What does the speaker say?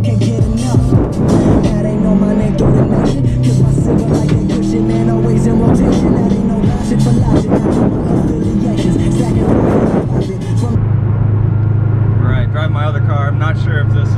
can't get enough. That ain't no money through the nation, cause my silver like a cushion, man, always in rotation. That ain't no shit for logic, I know my affiliations, stacking profit from. Alright, drive my other car. I'm not sure if this